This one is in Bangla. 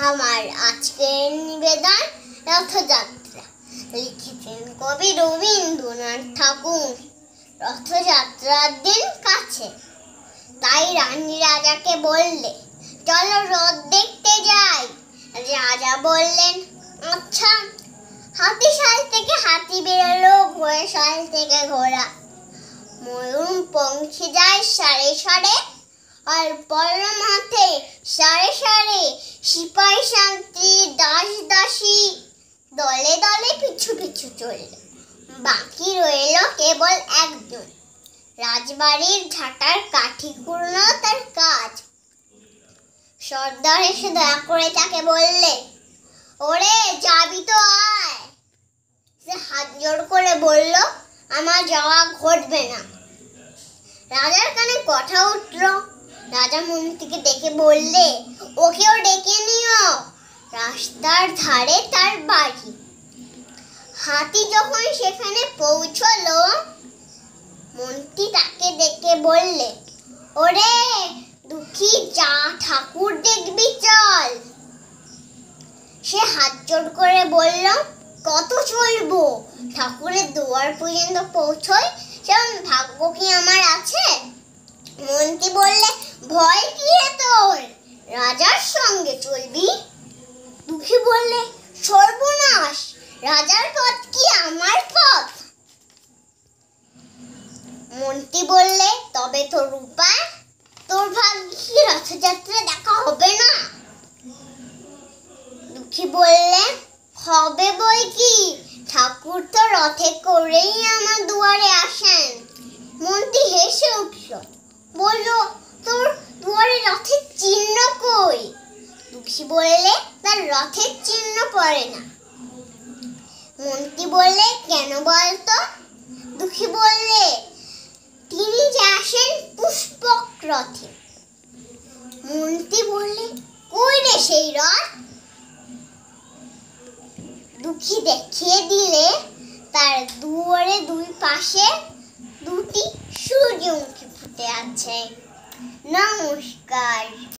আমার আজকের নিবেদন রথযাত্রা। লিখেছেন কবি রবীন্দ্রনাথ ঠাকুর। রথযাত্রার দিন কাছে, তাই রানী রাজাকে বললে, চলো রথ দেখতে যাই। রাজা বললেন, আচ্ছা। হাতিশাল থেকে হাতি বেরোলো, ঘোড়াশাল থেকে ঘোড়া। ময়ূর পঙ্খী যায় সারে সারে, আর পড়ল মাঠে সারে সারে। সিপাহী শান্তি দাস দাসী দলে দলে পিছু পিছু চলল। বাকি রইল কেবল একজন, রাজবাড়ির ঝাঁটার কাঠি কুড়নো তার কাজ। সর্দার এসে দয়া করে তাকে বললে, ওরে যাবি তো আয়। সে হাত জোড় করে বলল, আমার যাওয়া ঘটবে না। রাজার কানে কথা উঠল। রাজা মন্ত্রীকে ডেকে বললে, ওকেও ডেকে নিও, রাস্তার ধারে তার বাড়ি। হাতি যখন সেখানে পৌঁছলো, মন্ত্রী তাকে ডেকে বললে, ওরে দুঃখী, যা ঠাকুর দেখবি চল। সে হাত জোড় করে বলল, কত চলবো? ঠাকুরের দুয়ার পর্যন্ত পৌঁছই, সেমন ভাগ্য কি আমার আছে? মন্ত্রী বললে, ভয় কি রে তোর? রাজার সঙ্গে চলবি? দুঃখী বললে, সর্বনাশ, রাজার পথ কি আমার পথ? মন্ত্রী বললে, তবে তোর উপায়? তোর ভাগ্যে রথযাত্রা দেখা হবে না? দুঃখী বললে, হবে বই কি, ঠাকুর তো রথে করেই আমার দুয়ারে আসেন। মন্ত্রী হেসে উঠল, বলল, তোর দুয়ারে রথের চিহ্ন কই? দুঃখী বললে, তার রথের চিহ্ন পড়ে না। মন্ত্রী বললে, কেন বলতো? দুঃখী বললে, তিনি যে আসেন পুষ্পক রথে। মন্ত্রী বললে, কই রে সেই রথ? দুঃখী দেখিয়ে দিলে, তার দুয়ারে দুই পাশে দুটি সূর্যমুখী ফুটে আছে। নমস্কার।